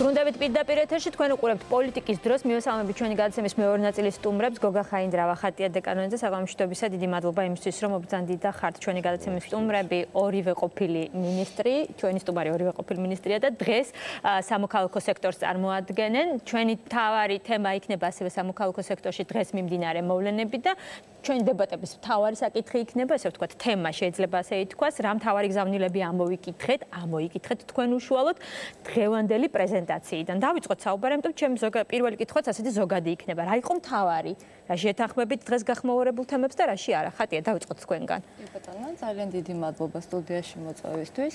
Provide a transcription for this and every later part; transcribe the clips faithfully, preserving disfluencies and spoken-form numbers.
Ბრუნდებით პირდაპირ ეთერში თქვენ უყურებთ პოლიტიკის დროს მივესალმებით ჩვენი გადაცემის მეორე ნაწილის სტუმრებს გოგა ხაინდრავა, ხატია დეკანონიძე, საგამომშვიდობისა დიდი მადლობა იმისთვის რომ მობრძანდით და ხართ ჩვენი გადაცემის სტუმრები, ორივე ყოფილი მინისტრი, ჩვენი სტუმარი ორივე ყოფილი მინისტრია და დღეს სამოქალაქო სექტორს წარმოადგენენ. ჩვენი მთავარი თემა იქნება ასევე სამოქალაქო სექტორში დღეს მიმდინარე მოვლენები და ჩვენი დებატების მთავარი საკითხი იქნება, ესე ვთქვათ, თემა შეიძლება ასე ითქვას, რა მთავარი გზავნილები ამოვიკითხეთ, ამოიკითხეთ თქვენ უშუალოდ დღევანდელი პრეზენტაციიდან. დავიწყოთ საუბარი, ამიტომ ჩემი პირველი კითხვაც ასეთი ზოგადი იქნება. რა იყო მთავარი? რა შეთანხმებით დღეს გახმოვანებულ თემებს და რაში არა? ხატია, დავიწყოთ თქვენგან. ბატონო, ძალიან დიდი მადლობა სტუდიაში მოწვევისთვის.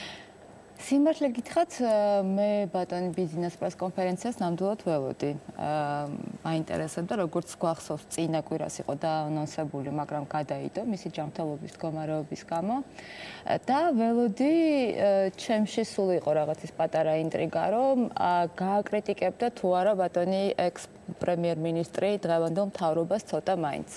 Სიმართლე გითხრათ, მე ბატონი ბიზნეს პრეს-კონფერენციას ნამდვილად ველოდი. მაინტერესებდა, როგორც გვახსოვს, წინა კვირას იყო დაანონსებული, მაგრამ გადაიდო მისი ჯანმრთელობის მდგომარეობის გამო. და ველოდი ჩემში სულ იყო რაღაც ის პატარა ინტრიგა, რომ გააკრიტიკებდა თუ არა ბატონი ექს-პრემიერ-მინისტრი დღევანდელ მთავრობას ცოტა მაინც.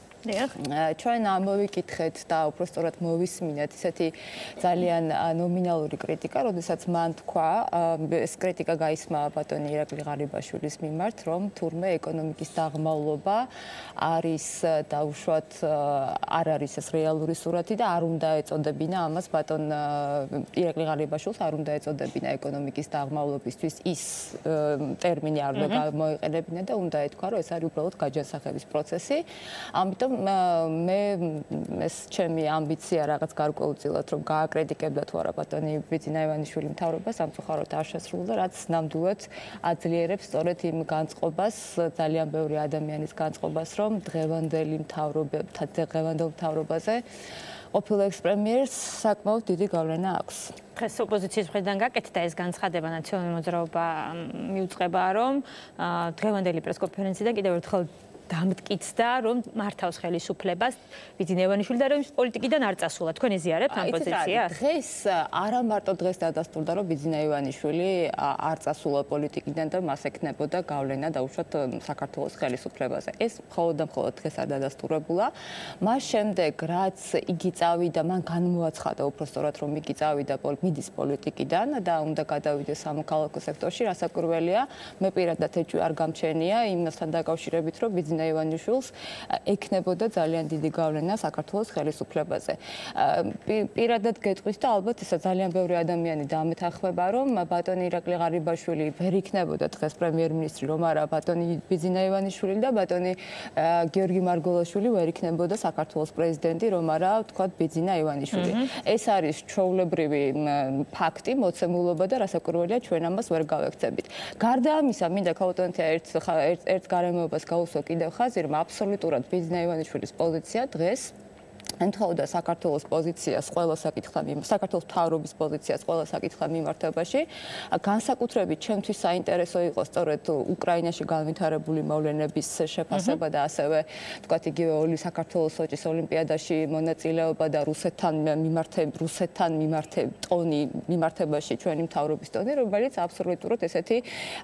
ჩვენ ამოვიკითხეთ და უბრალოდ მოვისმინეთ ისეთი ძალიან ნომინალური კრიტიკა, როდესაც მან თქვა, ეს კრიტიკა გაისმა ბატონი ირაკლი ღარიბაშვილის მიმართ, რომ თურმე ეკონომიკის დაღმავლობა არის დაუშვათ არ არის ეს რეალური სურათი და არ უნდა ეწოდებინა ამას ბატონ ირაკლი ღარიბაშვილს არ უნდა ეწოდებინა ეკონომიკის დაღმავლობისთვის ის ტერმინი არ უნდა გამოიყენებინა და უნდა ეთქვა, რომ ეს არის უბრალოდ გაჯანსაღების პროცესი. ამიტომ მე ეს ჩემი ამბიცია რაღაც გარკვეულწილად რომ გააკრიტიკებდა თუ არა ბატონი ბიძინა ივანიშვილი მთავრობას სამწუხაროდ არ შესრულდა, რაც ნამდვილად აძლიერებს სწორედ იმ განწყობას, ძალიან ბევრი ადამიანის განწყობას, რომ დღევანდელი მთავრობებთან დღევანდელ მთავრობაზე ყოფილ ექს-პრემიერს საკმაოდ დიდი გავლენა აქვს. დღეს ოპოზიციის მხრიდან გაკეთდა ეს განცხადება, ნაციონალური მოძრაობა მიუძღვება, რომ დღევანდელი პრეს-კონფერენციიდან კიდევ ერთხელ დამტკიცდა, რომ მართავს ხელისუფლებას ბიძინა ივანიშვილი და რომ ის პოლიტიკიდან არ წასულა. თქვენ იზიარებთ ამ პოზიციას? დღეს არა მარტო დღეს დადასტურდა, რომ ბიძინა ივანიშვილი არ წასულა პოლიტიკიდან და მას ექნებოდა გავლენა დაუშვათ საქართველოს ხელისუფლებაზე. ეს მხოლოდ და მხოლოდ დღეს არ დადასტურებულა. მას შემდეგ, რაც იგი წავიდა, მან განმოაცხადა უბრალოდ რომ იგი წავიდა მიდის პოლიტიკიდან და უნდა გადავიდეს სამოქალაქო სექტორში, რასაკვირველია, მე პირადად ეჭვი არ გამჩენია იმასთან დაკავშირებით, რომ ბიძინა ივანიშვილს ექნებოდა ძალიან დიდი გავლენა საქართველოს ხელისუფლებაზე. პირადად გეტყვის და ალბათ ესა ძალიან ბევრი ადამიანი დამეთანხმება, რომ ბატონი ირაკლი ღარიბაშვილი ვერ იქნებოდა დღეს პრემიერ-მინისტრი, რომ არა ბატონი ბიძინა ივანიშვილი და ბატონი გიორგი მარგველაშვილი ვერ იქნებოდა საქართველოს პრეზიდენტი, რომ არა თქვათ ბიძინა ივანიშვილი. ეს არის ჩვეულებრივი ფაქტი, მოცემულობა და რასაკვირველია ჩვენ ამას ვერ გავექცებით. გარდა ამისა, მინდა ქაუტონთია ერთ ერთ გარემოებას გაუსვა კიდევ ხაზირმა აბსოლუტურად ბიძინა ივანიშვილის პოზიცია დღეს ემთხოვდა საქართველოს პოზიციას ყველა საკითხთან მიმართ, საქართველოს მთავრობის პოზიციას ყველა საკითხთან მიმართებაში. განსაკუთრებით ჩემთვის საინტერესო იყო სწორედ უკრაინაში განვითარებული მოვლენების შეფასება და ასევე თქვათ იგივე ოლი საქართველოს სოჭის ოლიმპიადაში მონაწილეობა და რუსეთთან მიმართებ რუსეთთან მიმართებ ტონი მიმართებაში ჩვენი მთავრობის ტონი, რომელიც აბსოლუტურად ესეთი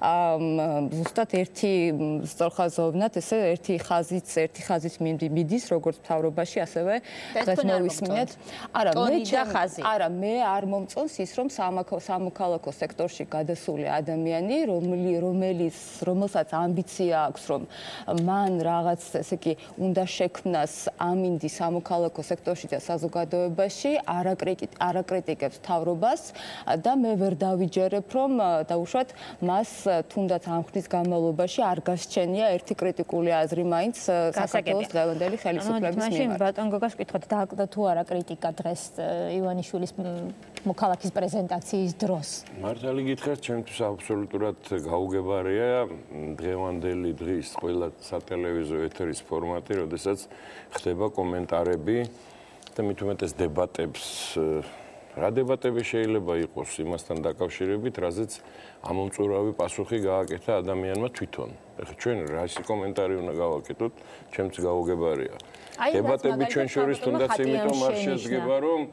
ზუსტად ერთი სწორხაზოვნად ესე ერთი ხაზით ერთი ხაზით მიდის როგორც მთავრობაში ასევე დღეს მოვისმინეთ. არა, მე არა, მე არ მომწონს ის, რომ სამოქალაქო სექტორში გადასული ადამიანი, რომელიც რომელსაც ამბიცია აქვს, რომ მან რაღაც ესე იგი უნდა შექმნას ამინდი სამოქალაქო სექტორში და საზოგადოებაში, არაკრიტიკებს მთავრობას და მე ვერ დავიჯერებ, რომ დაუშვათ მას თუნდაც ამ ხნის განმავლობაში არ გასჩენია ერთი კრიტიკული აზრი მაინც საქართველოს დღევანდელი ხელისუფლების მიმართ. ბატონ გოგას კითხოთ, დააკლდა თუ არა კრიტიკა დღეს ივანიშვილის მოქალაქის პრეზენტაციის დროს? მართალი გითხრათ, ჩემთვის აბსოლუტურად გაუგებარია დღევანდელი დღის ყველა სატელევიზიო ეთერის ფორმატი, როდესაც ხდება კომენტარები და მით უმეტეს დებატებს. რა დებატები შეიძლება იყოს იმასთან დაკავშირებით, რაზეც ამომწურავი პასუხი გააკეთა ადამიანმა თვითონ. ეხლა ჩვენ რა ის კომენტარი უნდა გავაკეთოთ, ჩემც გაუგებარია. დებატები ჩვენ შორის თუნდაც იმიტომ არ შედგება, რომ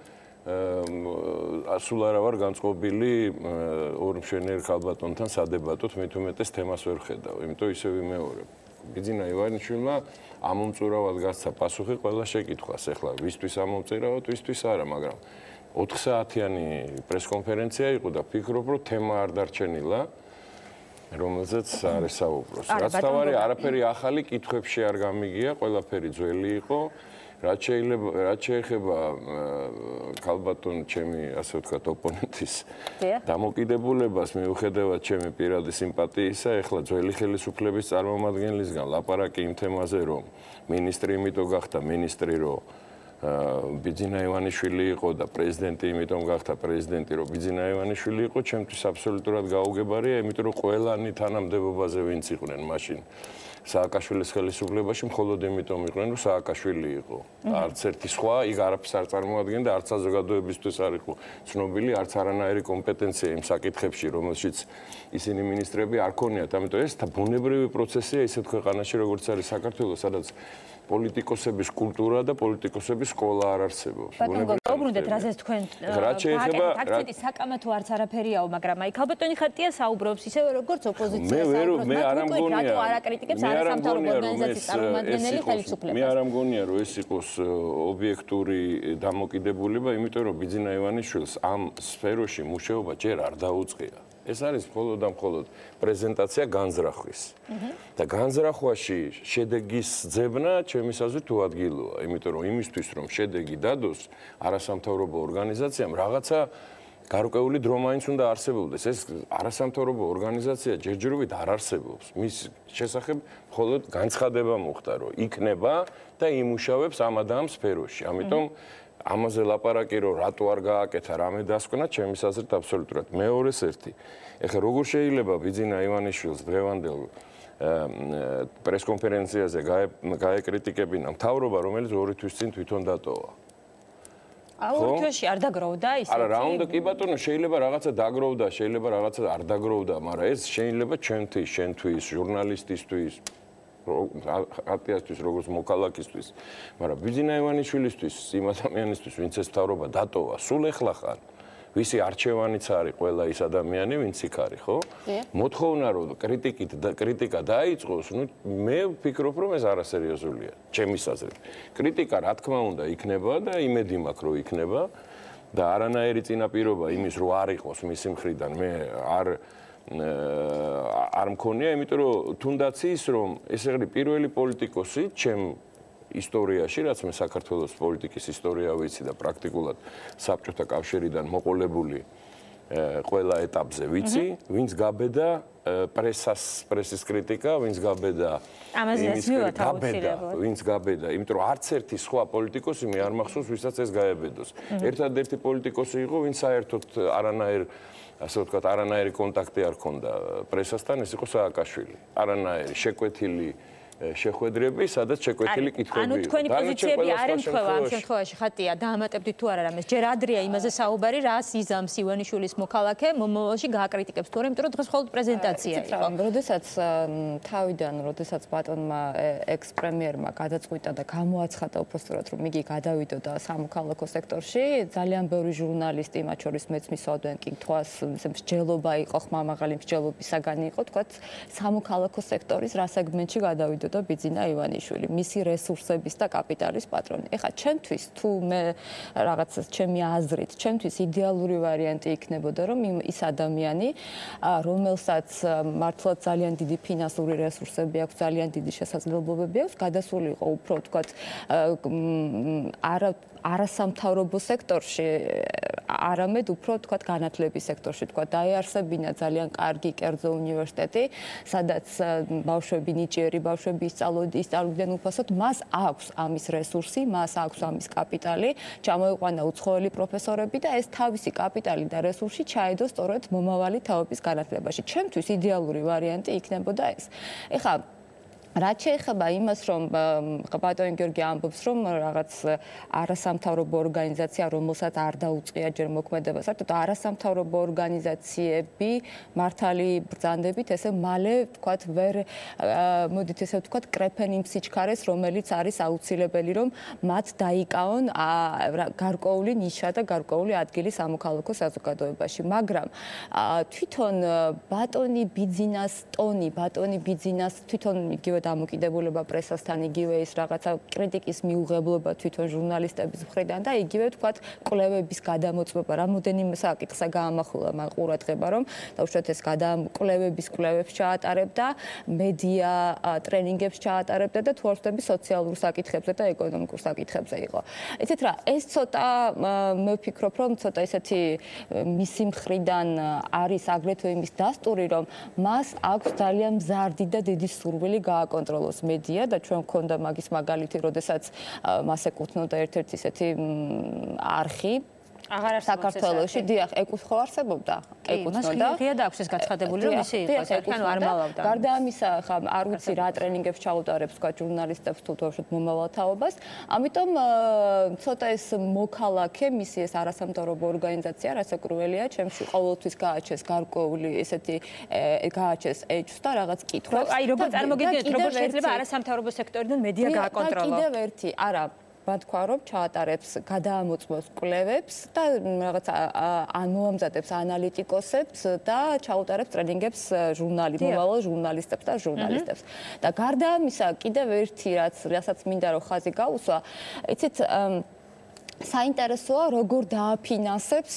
სულ არა ვარ განწყობილი ორ მშვენიერ ქალბატონთან სადებატოთ, მით უმეტეს თემას ვერ ხედავ, იმიტომ ისე ვიმეორებ. ბიძინა ივანიშვილმა ამომწურავად გასცა პასუხი ყველა შეკითხვას. ეხლა ვისთვის ამომწირავოთ, ვისთვის არა, მაგრამ ოთხ საათიანი პრესკონფერენცია იყო და ფიქრობ, რომ თემა არ დარჩენილა რომელზეც არის საუბროს. რაც თავარი არაფერი ახალი კითხვებში არ გამიგია, ყველაფერი ძველი იყო. რაც შეიძლება რაც შეეხება ქალბატონ ჩემი ასე ვთქვათ ოპონენტის დამოკიდებულებას მიუხედავად ჩემი პირადი სიმპათიისა, ეხლა ძველი ხელისუფლების წარმომადგენლისგან ლაპარაკი იმ თემაზე, რომ მინისტრი იმიტომ გახდა მინისტრი, რომ ბიძინა ივანიშვილი იყო და პრეზიდენტი იმიტომ გახდა პრეზიდენტი, რომ ბიძინა ივანიშვილი იყო, ჩემთვის აბსოლუტურად გაუგებარია, იმიტომ რომ ყველანი თანამდებობაზე ვინც იყვნენ მაშინ სააკაშვილის ხელისუფლებაში, მხოლოდ იმიტომ იყვნენ, რომ სააკაშვილი იყო. არც ერთი სხვა იქ არაფერს არ წარმოადგენდა, არც საზოგადოებისთვის არ იყო ცნობილი, არც არანაირი კომპეტენცია იმ საკითხებში, რომელშიც ისინი მინისტრები არ ქონიათ. ამიტომ ეს ბუნებრივი პროცესია ისეთ ქვეყანაში, როგორც არის საქართველო, სადაც პოლიტიკოსების კულტურა და პოლიტიკოსების სკოლა არ არსებობს. ბუნებრივად რაზეც თქვენ აქცენტი საკამათო არც არაფერიაო, მაგრამ აი ქალბატონი ხატია საუბრობს ისე როგორც ოპოზიცია საუბრობს. მე არ ამგონია, რატო არ აკრიტიკებს არასამთავრობო ორგანიზაციის წარმომადგენელი ხელისუფლებას. მე არ ამგონია, რომ ეს იყოს ობიექტური დამოკიდებულება, იმიტომ რომ ბიძინა ივანიშვილს ამ სფეროში მუშაობა ჯერ არ დაუწყია. ეს არის მხოლოდ და მხოლოდ პრეზენტაცია განზრახვის. და განზრახვაში შედეგის ძებნა ჩემის აზრით თუ ადგილოა, იმიტომ რომ იმისთვის რომ შედეგი დადოს არასამთავრობო ორგანიზაციამ რაღაცა გარკვეული დრო მაინც უნდა არსებობდეს. ეს არასამთავრობო ორგანიზაცია ჯერჯერობით არ არსებობს. მის შესახებ მხოლოდ განცხადება მოხდა, რომ იქნება და იმუშავებს ამ და ამ სფეროში. ამიტომ ამაზე ლაპარაკი რომ რატო არ გააკეთა, რამე დასკვნა, ჩემის აზრით აბსოლუტურად. მეორეს ერთი. ეხლა როგორ შეიძლება ბიძინა ივანიშვილს დღევანდელ პრესკონფერენციაზე გაეკრიტიკებინა მთავრობა, რომელიც ორი თვის წინ თვითონ დატოვა. ორი თვეში არ დაგროვდა ისე? არა, რა უნდა კი ბატონო, შეიძლება რაღაცა დაგროვდა, შეიძლება რაღაცა არ დაგროვდა, მაგრამ ეს შეიძლება ჩვენთვის, შენთვის, ჟურნალისტისთვის არტიასთვის, როგორც მოქალაქისთვის, მაგრამ ბიძინა ივანიშვილისთვის, იმ ადამიანისთვის, ვინც ეს მთავრობა დატოვა, სულ ეხლა ხარ. ვისი არჩევანიც არის ყველა ის ადამიანი, ვინც იქ არის, ხო? მოთხოვნა რომ კრიტიკით და კრიტიკა დაიწყოს, ну, მე ვფიქრობ, რომ ეს არასერიოზულია, ჩემის აზრით. კრიტიკა, რა თქმა უნდა, იქნება და იმედი მაქვს, რომ იქნება და არანაირი წინაპირობა იმის, რომ არ იყოს მისი მხრიდან, მე არ არ მქონია, იმიტომ რომ თუნდაც ის, რომ ეს არის პირველი პოლიტიკოსი, ჩემ ისტორიაში, რაც მე საქართველოს პოლიტიკის ისტორია ვიცი და პრაქტიკულად საბჭოთა კავშირიდან მოყოლებული ყველა ეტაპზე ვიცი, ვინც გაბედა პრესას, პრესის კრიტიკა, ვინც გაბედა ამაზეც მივათ აუცილებლად. ვინც გაბედა, იმიტომ რომ არც ერთი სხვა პოლიტიკოსი მე არ მახსოვს, ვისაც ეს გაებედოს. ერთადერთი პოლიტიკოსი იყო, ვინც საერთოდ არანაირ ასე ვთქვათ, არანაირი კონტაქტი არ ჰქონდა პრესასთან, ეს იყო სააკაშვილი. არანაირი შეკვეთილი შეხვედრები, სადაც შეკვეთილი კითხვები. ანუ თქვენი პოზიციები არ ემთხვევა ამ შემთხვევაში, ხატია, დაამატებდით თუ არა რამეს. ჯერ ადრეა იმაზე საუბარი, რას იზამს ივანიშვილის მოქალაქე, მომავალში გააკრიტიკებს თუ არა, იმიტომ რომ დღეს მხოლოდ პრეზენტაცია იყო. როდესაც თავიდან, როდესაც ბატონმა ექს-პრემიერმა გადაწყვიტა და გამოაცხადა უბრალოდ, რომ იგი გადავიდოდა სამოქალაქო სექტორში, ძალიან ბევრი ჟურნალისტი, მათ შორის მეც მისვავდნენ კითხვას, მსჯელობა იყო, ხმამაღალი მსჯელობის საგანი იყო, თქვათ, სამოქალაქო სექტორის რა სეგმენტში გადავიდოდა და ბიძინა ივანიშვილი, მისი რესურსების და კაპიტალის პატრონი. ეხლა ჩემთვის თუ მე რაღაც ჩემი აზრით, ჩემთვის იდეალური ვარიანტი იქნებოდა, რომ ის ადამიანი, რომელსაც მართლაც ძალიან დიდი ფინანსური რესურსები აქვს, ძალიან დიდი შესაძლებლობები აქვს, გადასულიყო უფრო თქვათ არა არასამთავრობო სექტორში, არამედ უფრო თქვათ განათლების სექტორში, თქვათ დაეარსებინა ძალიან კარგი კერძო უნივერსიტეტი, სადაც ბავშვები ნიჭიერი ბავშვები ისწავლდნენ უფასოდ, მას აქვს ამის რესურსი, მას აქვს ამის კაპიტალი, ჩამოიყვანა უცხოელი პროფესორები და ეს თავისი კაპიტალი და რესურსი ჩაედო სწორედ მომავალი თაობის განათლებაში. ჩემთვის იდეალური ვარიანტი იქნებოდა ეს. ეხლა რაც შეეხება იმას, რომ ბატონი გიორგი ამბობს, რომ რაღაც არასამთავრობო ორგანიზაცია, რომელსაც არ დაუწყია ჯერ მოქმედება, საერთოდ არასამთავრობო ორგანიზაციები მართალი ბრძანდებით, ესე მალე, თქვათ, ვერ მოდით ესე ვთქვათ, კრეფენ იმ სიჩქარეს, რომელიც არის აუცილებელი, რომ მათ დაიკავონ გარკვეული ნიშა და გარკვეული ადგილი სამოქალაქო საზოგადოებაში. მაგრამ თვითონ ბატონი ბიძინას ტონი, ბატონი ბიძინას თვითონ იგივე იგივე დამოკიდებულება პრესასთან, იგივე ის რაღაცა კრიტიკის მიუღებლობა თვითონ ჟურნალისტების მხრიდან და იგივე თქვათ კვლევების გადამოწმება. რამოდენიმე საკითხსა გაამახვილა მან ყურადღება, რომ დაუშვათ ეს კვლევების კვლევებს ჩაატარებდა, მედია ტრენინგებს ჩაატარებდა და თუ არ ვთქვი სოციალურ საკითხებზე და ეკონომიკურ საკითხებზე იყო. იცით რა, ეს ცოტა მე ვფიქრობ, რომ ცოტა ესეთი მისი მხრიდან არის აგრეთვე იმის დასტური, რომ მას აქვს ძალიან მზარდი და დიდი სურვილი გააკონტროლოს მედია და ჩვენ გვქონდა მაგის მაგალითი, როდესაც მას ეკუთვნოდა ერთ-ერთი ესეთი არხი აღარ საქართველოში, დიახ, ეკუთვნო არსებობდა, ეკუთვნოდა. მას ღია დააქვს ეს გაცხადებული, რომ ისე იყო, საერთოდ არ მალავდა. გარდა ამისა, ხა არ ვიცი რა ტრენინგებს ჩაუტარებს თქვა ჟურნალისტებს თუ თორშოთ მომავალთაობას. ამიტომ ცოტა ეს მოქალაქე, მისი ეს არასამთავრობო ორგანიზაცია, რასაკურველია, ჩემში ყოველთვის გააჩეს გარკვეული ესეთი გააჩეს ეჭვს და რაღაც კითხვებს. აი, როგორ წარმოგიდგენთ, როგორ შეიძლება არასამთავრობო სექტორიდან მედია გააკონტროლოს? კიდევ ერთი, არა თქვა რომ ჩაატარებს, გადაამოწმოს კვლევებს და რაღაც ამოამზადებს ანალიტიკოსებს და ჩაუტარებს ტრენინგებს ჟურნალი, მომავალ ჟურნალისტებს და ჟურნალისტებს. და გარდა ამისა, კიდევ ერთი რაც რასაც მინდა რომ ხაზი გაუსვა, იცით საინტერესოა როგორ დააფინანსებს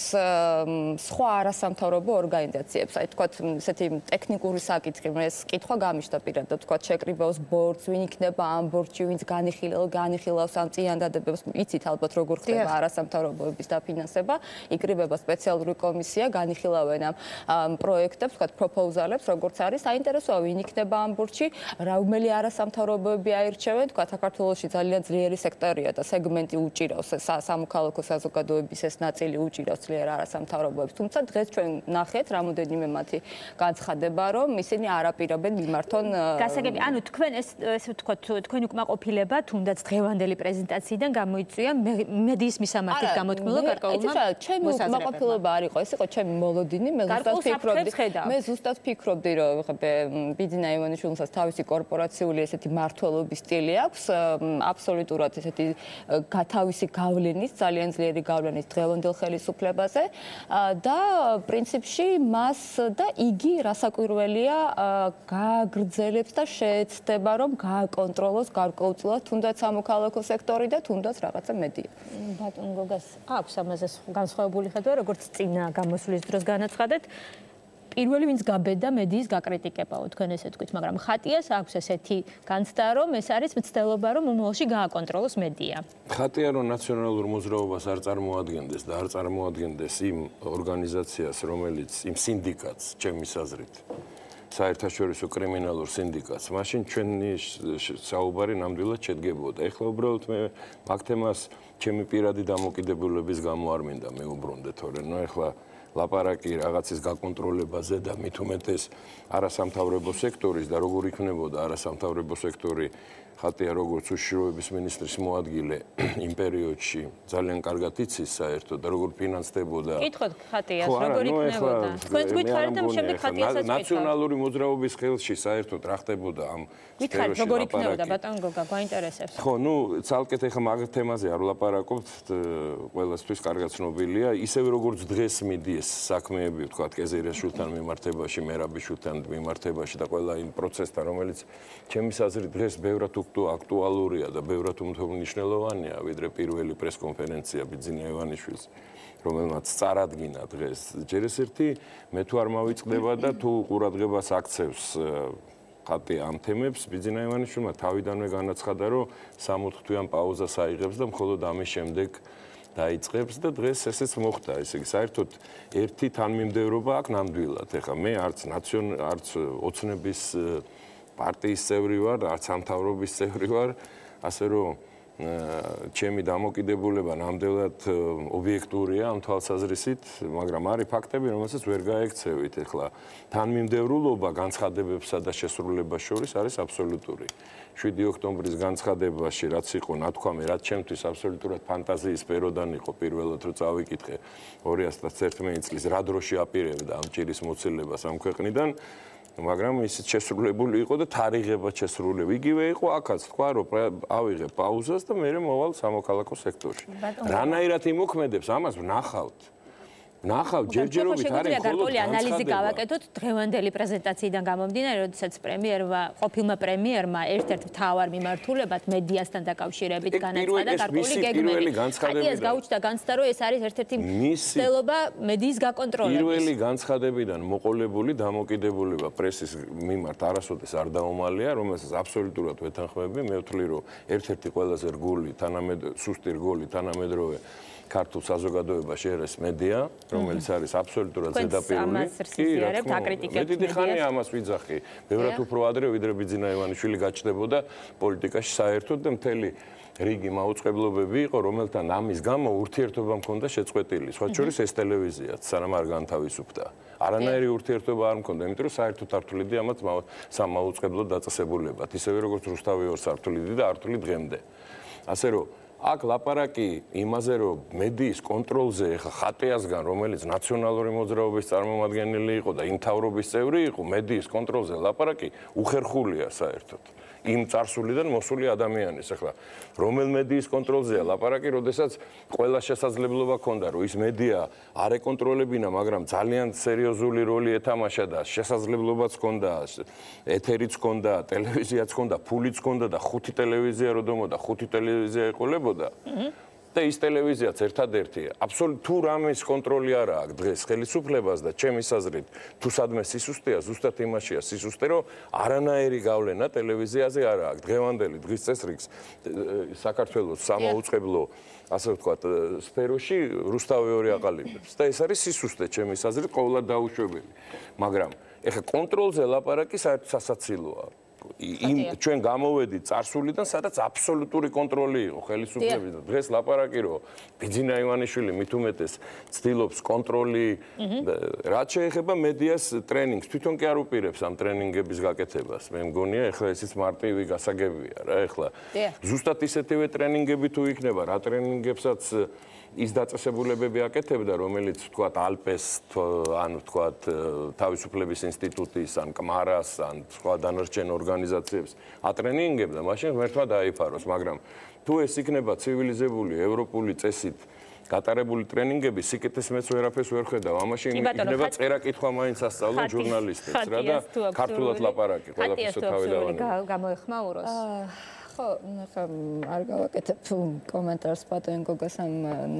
სხვა არასამთავრობო ორგანიზაციებს. აი თქვათ ესეთი ტექნიკური საკითხი, ეს კითხვა გამიშთა პირადად, თქვათ შეკრიბავს ბორდს, ვინ იქნება ამ ბორდში, ვინც განიხილავ, განიხილავს ამ წიანდადებებს, იცით ალბათ როგორ ხდება არასამთავრობოების დაფინანსება, იკრიბება სპეციალური კომისია, განიხილავენ ამ პროექტებს, თქვათ პროპოზალებს, როგორც არის. საინტერესოა ვინ იქნება ამ ბორდში, რომელი არასამთავრობოები აირჩევენ, თქვათ საქართველოში ძალიან ძლიერი სექტორია და სეგმენტი უჭირავს სამოქალაქო საზოგადოების ეს ნაწილი უჭირავს ძლიერ არასამთავრობოებს. თუმცა დღეს ჩვენ ნახეთ რამოდენიმე მათი განცხადება, რომ ისინი არაპირებენ მიმართონ გასაგები, ანუ თქვენ ეს ესე ვთქვათ, თქვენი უკმაყოფილება თუნდაც დღევანდელი პრეზენტაციიდან გამოიწვია მედიის მისამართით გამოთქმულო გარკვეულმა. ჩემი უკმაყოფილება არ იყო, ეს იყო ჩემი მოლოდინი, მე ზუსტად ფიქრობდი, მე ზუსტად ფიქრობდი, რომ ბიძინა ივანიშვილსაც თავისი კორპორაციული ესეთი მმართველობის სტილი აქვს, აბსოლუტურად ესეთი თავისი გავლენა ძალიან ძლიერი გავლენის დღევანდელ ხელისუფლებაზე და პრინციპში მას და იგი რასაკვირველია გააგრძელებს და შეეცდება რომ გააკონტროლოს გარკვეულწილად თუნდაც სამოქალაქო სექტორი და თუნდაც რაღაცა მედია. ბატონ გოგას აქვს ამაზე განსხვავებული ხედვა, როგორც წინა გამოსვლის დროს განაცხადეთ. პირველი ვინც გაბედა მედიის გაკრიტიკებაო, თქვენ ესე თქვით, მაგრამ ხატიას აქვს ესეთი განცდა, რომ ეს არის მცდელობა, რომ მომავალში გააკონტროლოს მედია. ხატია, რომ ნაციონალურ მოძრაობას არ წარმოადგენდეს და არ წარმოადგენდეს იმ ორგანიზაციას, რომელიც იმ სინდიკატს, ჩემის აზრით, საერთაშორისო კრიმინალურ სინდიკატს, მაშინ ჩვენი საუბარი ნამდვილად შედგებოდა. ეხლა უბრალოდ მე მაგ თემას ჩემი პირადი დამოკიდებულების გამო არ მინდა მეუბრუნდე, თორემ ნუ ეხლა ლაპარაკი რაღაცის გაკონტროლებაზე და მით უმეტეს არასამთავრობო სექტორის და როგორ იქნებოდა არასამთავრობო სექტორი ხატია როგორც უშიშროების მინისტრის მოადგილე იმ პერიოდში ძალიან კარგად იცის საერთოდ და როგორ ფინანსდებოდა. კითხოთ ხატიას, როგორ იქნებოდა. თქვენც გითხარით და შემდეგ ხატიასაც კითხავთ. ნაციონალური მოძრაობის ხელში საერთოდ რა ხდებოდა ამ სფეროში როგორ იქნებოდა ბატონ გოგა, გვაინტერესებს. ხო, ნუ ცალკეთ ეხლა მაგ თემაზე არ ვლაპარაკობთ, ყველასთვის კარგად ცნობილია, ისევე როგორც დღეს მიდის საქმეები, ვთქვათ, კეზირაშვილთან მიმართებაში, მერაბიშვილთან მიმართებაში და ყველა იმ პროცესთან, რომელიც ჩემის აზრით დღეს ბევრად აქტუალურია და ბევრად უმნიშვნელოვანია, ვიდრე პირველი პრესკონფერენცია ბიძინა ივანიშვილის, რომელმაც წარადგინა დღეს. ჯერ ეს ერთი მე თუ არ მავიწყდება და თუ ყურადღებას აქცევს ხატი ამ თემებს, ბიძინა ივანიშვილმა თავიდანვე განაცხადა, რომ სამოთხთვიან პაუზას აიღებს და მხოლოდ ამის შემდეგ დაიწყებს და დღეს ესეც მოხდა. ესე იგი, საერთოდ ერთი თანმიმდევრობა აქვს ნამდვილად. ეხლა მე არც ნაციონალ არც ოცნების პარტიის წევრი ვარ, არც სამთავრობის წევრი ვარ, ასე რომ ჩემი დამოკიდებულება ნამდვილად ობიექტურია ამ თვალსაზრისით, მაგრამ არის ფაქტები, რომელსაც ვერ გაექცევით. ეხლა თანმიმდევრულობა განცხადებებსა და შესრულებას შორის არის აბსოლუტური. შვიდი ოქტომბრის განცხადებაში რაც იყო ნათქვამი, რაც ჩემთვის აბსოლუტურად ფანტაზიის სფეროდან იყო პირველად რომ წავიკითხე ორი ათას ერთმეტი წლის რა დროში აპირებდა ამ ჭირის მოცილებას ამ ქვეყნიდან. მაგრამ ისიც შესრულებული იყო და თარიღებად შესრულებული. იგივე იყო აქაც თქვა, რომ ავიღე პაუზას და მე მოვალ სამოქალაქო სექტორში. რანაირად იმოქმედებს, ამას ვნახავთ. ნახავ ჯერჯერობით არის გარკვეული ანალიზი გავაკეთოთ დღევანდელი პრეზენტაციიდან გამომდინარე, როდესაც პრემიერმა, ყოფილმა პრემიერმა ერთ-ერთ მთავარ მიმართულებად მედიასთან დაკავშირებით განაცხადა გარკვეული გეგმები. ხატიას გაუჩნდა განცდა, რომ ეს არის ერთ-ერთი მცდელობა მედიის გაკონტროლების. პირველი განცხადებიდან მოყოლებული დამოკიდებულება პრესის მიმართ არასოდეს არ დაუმალია, რომელსაც აბსოლუტურად ვეთანხმები. მე ვთვლი, რომ ერთ-ერთი ყველაზე რგული, თანამედროვე, სუსტი რგული, თანამედროვე ქართულ საზოგადოებაში არის მედია, რომელიც არის აბსოლუტურად ზედაპირული. კი, რა თქმა უნდა. მე დიდი ხანია ამას ვიძახი. ბევრად უფრო ადრე, ვიდრე ბიძინა ივანიშვილი გაჩნდებოდა პოლიტიკაში საერთოდ და მთელი რიგი მაუწყებლობები იყო, რომელთან ამის გამო ურთიერთობა მქონდა შეწყვეტილი. სხვა შორის ეს ტელევიზიაც, სანამ არ განთავისუფლდა. არანაირი ურთიერთობა არ მქონდა, იმიტომ რომ საერთოდ ართულიდი ამათ სამაუწყებლო დაწესებულებად, ისევე როგორც რუსთავი ორ სართულიდი და ართული დღემდე. ასე რომ აქ ლაპარაკი იმაზე, რომ მედიის კონტროლზე ეხა ხატიასგან, რომელიც ნაციონალური მოძრაობის წარმომადგენელი იყო და იმ მთავრობის წევრი იყო, მედიის კონტროლზე ლაპარაკი უხერხულია საერთოდ. იმ წარსულიდან მოსული ადამიანის, ახლა რომელ მედიის კონტროლზეა ლაპარაკი, როდესაც ყველა შესაძლებლობა ჰქონდა, რომ ის მედია არ ეკონტროლებინა, მაგრამ ძალიან სერიოზული როლი ეთამაშა და შესაძლებლობაც ჰქონდა, ეთერიც ჰქონდა, ტელევიზიაც ჰქონდა, ფულიც ჰქონდა და ხუთი ტელევიზია როდომოდა, ხუთი ტელევიზია ეყოლებოდა. და ის ტელევიზიაც ერთადერთია. აბსოლუტურად თუ რამის კონტროლი არა აქვს დღეს ხელისუფლებას და ჩემის აზრით, თუ სადმე სისუსტეა, ზუსტად იმაშია სისუსტე, რომ არანაირი გავლენა ტელევიზიაზე არა აქვს. დღევანდელი დღის წესრიგს საქართველოს სამაუწყებლო, ასე ვთქვათ, სფეროში რუსთავი ორი აყალიბებს და ეს არის სისუსტე ჩემის აზრით, ყოველად დაუშვებელი. მაგრამ ეხლა კონტროლზე ლაპარაკი საერთოდ სასაცილოა. იმ ჩვენ გამოვედით წარსულიდან, სადაც აბსოლუტური კონტროლი იყო ხელისუფლების და დღეს ლაპარაკი რომ ბიძინა ივანიშვილი მით უმეტეს ცდილობს კონტროლი, რაც შეეხება მედიას ტრენინგს, თვითონ კი არ უპირებს ამ ტრენინგების გაკეთებას. მე მგონია, ეხლა ესეც მარტივი გასაგებია რა, ეხლა ზუსტად ისეთივე ტრენინგები თუ იქნება, რა ტრენინგებსაც ის დაწესებულებები აკეთებდა, რომელიც ვთქვათ ალპეს, ან ვთქვათ თავისუფლების ინსტიტუტის, ან კმარას, ან სხვა დანარჩენ ორგანიზაციებს ატრენინგებდა, მაშინ ღმერთმა დაიფაროს, მაგრამ თუ ეს იქნება ცივილიზებული ევროპული წესით გატარებული ტრენინგები, სიკეთეს მეც ვერაფერს ვერ ხედავ. ამაში იქნება წერა-კითხვა მაინც ასწავლონ ჟურნალისტებს რა და ქართულად ლაპარაკი ყველაფერს თავი დავანებო. გამოეხმაუროს. ხო, ნახე, არ გავაკეთებ კომენტარს ბატონ გოგას ამ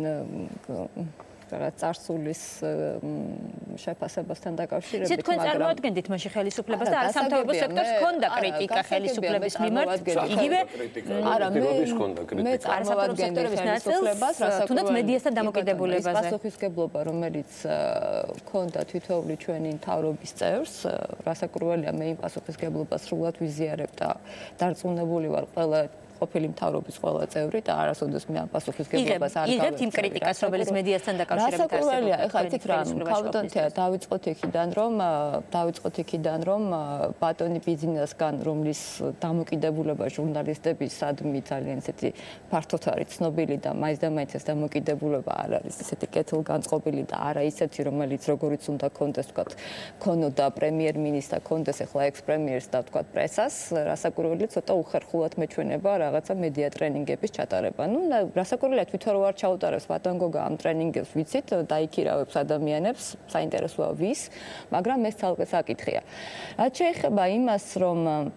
რა წარსულის შეფასებასთან დაკავშირებით, მაგრამ თქვენ წარმოადგენთ მაშინ ხელისუფლებას და არასამთავრობო სექტორს ჰქონდა კრიტიკა ხელისუფლების მიმართ, იგივე არა მე მე წარმოადგენდი ხელისუფლებას, თუნდაც მედიასთან დამოკიდებულებაზე. პასუხისმგებლობა, რომელიც ჰქონდა თითოეული ჩვენი მთავრობის წევრს, რასაკურველია მე იმ პასუხისმგებლობას სრულად ვიზიარებ და დარწმუნებული ვარ ყველა ყოფილი მთავრობის ყველა წევრი და არასოდეს მე ამ პასუხისმგებლობას არ იღებთ იმ კრიტიკას, რომელიც მედიასთან დაკავშირებით არსებობს. ახლა იცით რა, კავდონთია დავიწყოთ იქიდან, რომ დავიწყოთ იქიდან, რომ ბატონი ბიზნესგან, რომლის დამოკიდებულება ჟურნალისტების სადმი ძალიან ისეთი ფართოდ არის ცნობილი და მაინც და მაინც ეს დამოკიდებულება არ არის ისეთი კეთილგანწყობილი და არა ისეთი, რომელიც როგორიც უნდა კონდეს, ვთქვათ, ქონოდა პრემიერ-მინისტრს და კონდეს ახლა ექს-პრემიერს და ვთქვათ პრესას, რასაკურველი ცოტა უხერხულად მეჩვენება რაღაცა მედია ტრენინგების ჩატარება. ნუ რასაკურველია თვითონ რო არ ჩაუტარებს ბატონ გოგა ამ ტრენინგებს, ვიცით, დაიქირავებს ადამიანებს, საინტერესოა ვის, მაგრამ ეს ცალკე საკითხია. რაც შეეხება იმას, რომ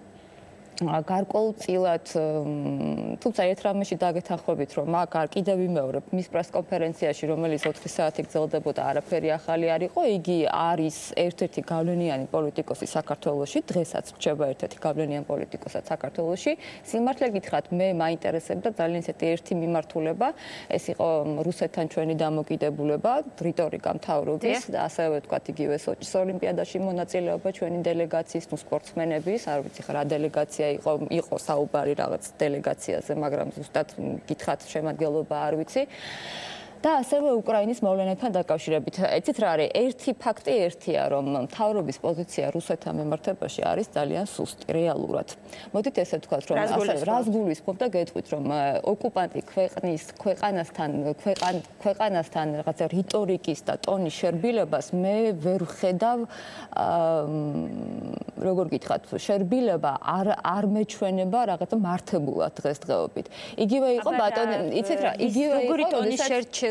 გარკვეულწილად თუმცა ერთ რამეში დაგეთანხმებით, რომ აქ არ კიდევ ვიმეორებ მის პრესკონფერენციაში, რომელიც ოთხი საათი გრძელდებოდა, არაფერი ახალი არ იყო, იგი არის ერთ-ერთი გავლენიანი პოლიტიკოსი საქართველოში, დღესაც რჩება ერთ-ერთი გავლენიანი პოლიტიკოსად საქართველოში. სიმართლე გითხრათ, მე მაინტერესებდა ძალიან ისეთი ერთი მიმართულება, ეს იყო რუსეთთან ჩვენი დამოკიდებულება, რიტორიკა მთავრობის და ასევე ვთქვათ იგივე სოჭის ოლიმპიადაში მონაწილეობა ჩვენი დელეგაციის, ნუ სპორტსმენების, არ ვიცი რა დელეგაცია იყო იყო საუბარი რაღაც დელეგაციაზე, მაგრამ ზუსტად გითხრათ შემადგენლობა არ ვიცი. და ასევე უკრაინის მოვლენებთან დაკავშირებით. იცით რა არის? ერთი ფაქტი ერთია, რომ მთავრობის პოზიცია რუსეთთან მიმართებაში არის ძალიან სუსტი, რეალურად. მოდით ესე ვთქვათ, რომ ასე რას გულისხმობ და გეტყვით, რომ ოკუპანტი ქვეყნის ქვეყანასთან ქვეყანასთან რაღაცა რიტორიკის და ტონის შერბილებას მე ვერ ვხედავ, როგორ გითხრათ, შერბილება არ არ მეჩვენება რაღაცა მართებულად დღესდღეობით. იგივე იყო ბატონი, იცით რა, იგივე იყო ტონის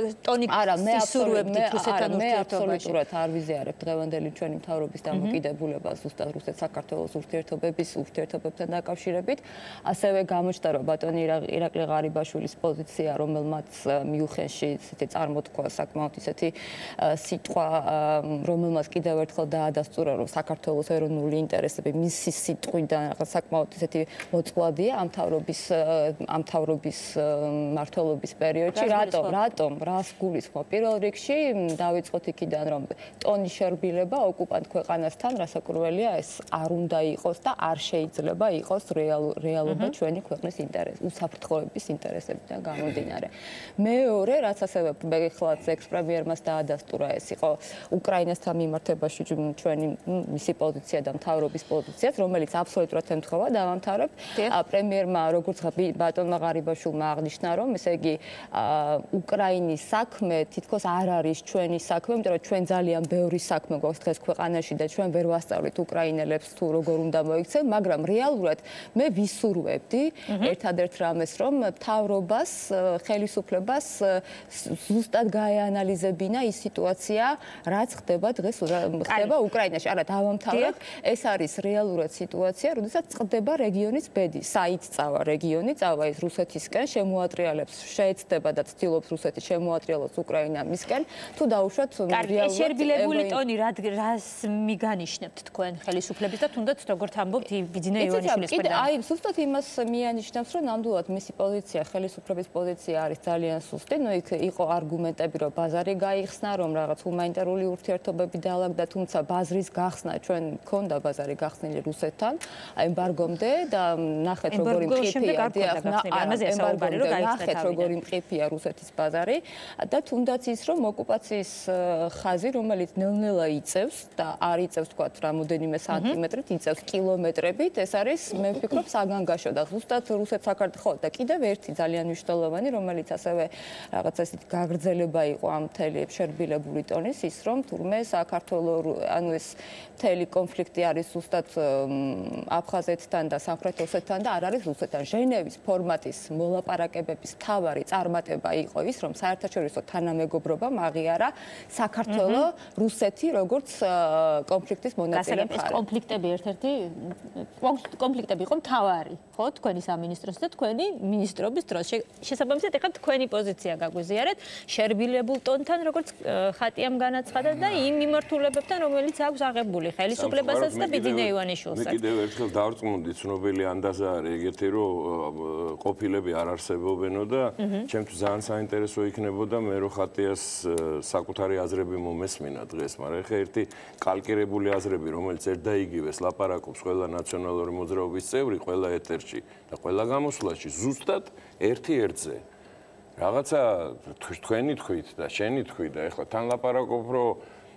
ტონი ისურვებდით რუსეთთან ურთიერთობაში. მე აბსოლუტურად არ ვიზიარებ დღევანდელი ჩვენი მთავრობის დამოკიდებულებას ზუსტად რუსეთ-საქართველოს ურთიერთობების ურთიერთობებთან დაკავშირებით. ასევე გამოჩნდა, რომ ბატონი ირაკლი ღარიბაშვილის პოზიცია, რომელმაც მიუნხენში ისეთი წარმოთქვა საკმაოდ ისეთი სიტყვა, რომელმაც კიდევ ერთხელ დაადასტურა, რომ საქართველოს ეროვნული ინტერესები მისი სიტყვიდან საკმაოდ ისეთი მოწყვლადია ამ მთავრობის ამ მთავრობის მმართველობის პერიოდში. რატომ? რატომ? რას გულისხმობ? პირველ რიგში დავიწყოთ იქიდან, რომ ტონის შერბილება ოკუპანტ ქვეყანასთან რასაკურველია, ეს არ უნდა იყოს და არ შეიძლება იყოს რეალობა ჩვენი ქვეყნის ინტერესს, უსაფრთხოების ინტერესებიდან გამომდინარე. მეორე, რაც ასევე ხლაც ექს-პრემიერმას დაადასტურა, ეს იყო უკრაინასთან მიმართებაში ჩვენი მისი პოზიცია და მთავრობის პოზიციაც, რომელიც აბსოლუტურად ემთხვევა დავამთავრებ. პრემიერმა, როგორც ბატონმა ღარიბაშვილმა აღნიშნა, რომ ესე იგი უკრაინის საქმე თითქოს არ არის ჩვენი საქმე, იმიტომ რომ ჩვენ ძალიან ბევრი საქმე გვაქვს დღეს ქვეყანაში და ჩვენ ვერ ვასწავლით უკრაინელებს თუ როგორ უნდა მოიქცენ, მაგრამ რეალურად მე ვისურვებდი ერთადერთ რამეს, რომ მთავრობას, ხელისუფლებას ზუსტად გაეანალიზებინა ის სიტუაცია, რაც ხდება დღეს ხდება უკრაინაში. არა, დავამთავრებ, ეს არის რეალურად სიტუაცია, როდესაც წყდება რეგიონის ბედი, საით წავა რეგიონი, წავა ის რუსეთისკენ, შემოატრიალებს, შეეცდება და ცდილობს რუსეთი შემოატრიალოს უკრაინა მისკენ, თუ დაუშვათ რეალურად შერბილებული ტონი რას მიგანიშნებთ თქვენ ხელისუფლების და თუნდაც როგორც ამბობთ ბიძინა ივანიშვილის მხრიდან. აი, ზუსტად იმას მიანიშნებს, რომ ნამდვილად მისი პოზიცია, ხელისუფლების პოზიცია არის ძალიან სუსტი. ნუ იქ იყო არგუმენტები, რომ ბაზარი გაიხსნა, რომ რაღაც ჰუმანიტარული ურთიერთობები დაალაგდა, თუმცა ბაზრის გახსნა ჩვენ მქონდა ბაზარი გახსნილი რუსეთთან, ემბარგომდე და ნახეთ როგორი მყიფია, ნახეთ როგორი მყიფია რუსეთის ბაზარი და თუნდაც ის, რომ ოკუპაციის ხაზი, რომელიც ნელ-ნელა იწევს და არ იწევს თქვათ რამოდენიმე სანტიმეტრით, იწევს კილომეტრებით, ეს არის მე ვფიქრობ საგანგაშო და ზუსტად რუსეთ-საქართველოს და კიდევ ერთი ძალიან მნიშვნელოვანი, რომელიც ასევე რაღაც ესეთი გაგრძელება იყო ამ მთელი შერბილებული ტონის, ის რომ თურმე საქართველოს ანუ ეს მთელი კონფლიქტი არის ზუსტად აფხაზეთთან და სამხრეთ ოსეთთან და არ არის რუსეთთან. ჟენევის ფორმატის მოლაპარაკებების მთავარი წარმატება იყო ის, რომ საერთაშორისო თანამეგობრობამ აღიარა საქართველოს, რუსეთი როგორც კონფლიქტის მონაწილე მხარე. ეს კონფლიქტები ერთ-ერთი კონფლიქტები იყო მთავარი, ხო, თქვენი სამინისტროს და თქვენი მინისტრობის დროს. შესაბამისად, ეხლა თქვენი პოზიცია გაგვიზიარეთ შერბილებულ ტონთან, როგორც ხატიამ განაცხადა და იმ მიმართულებებთან, რომელიც აქვს აღებული ხელისუფლებასაც და ბიძინა ივანიშვილსაც. მე კიდევ ერთხელ დავწმუნდი ცნობილი ანდაზა არის ეგეთი, რომ ყოფილები არ არსებობენო და ჩემთვის ძალიან საინტერესო იქნებოდა მე რო ხატიას საკუთარი აზრები მომესმინა დღეს, მაგრამ ეხა ერთი კალკირებული აზრები, რომელიც ერთ და იგივეს ლაპარაკობს ყველა ნაციონალური მოძრაობის წევრი, ყველა ეთერში და ყველა გამოსვლაში ზუსტად ერთი ერთზე. რაღაცა თქვენი თქვით და შენი თქვი და ეხლა თან ლაპარაკობ, რომ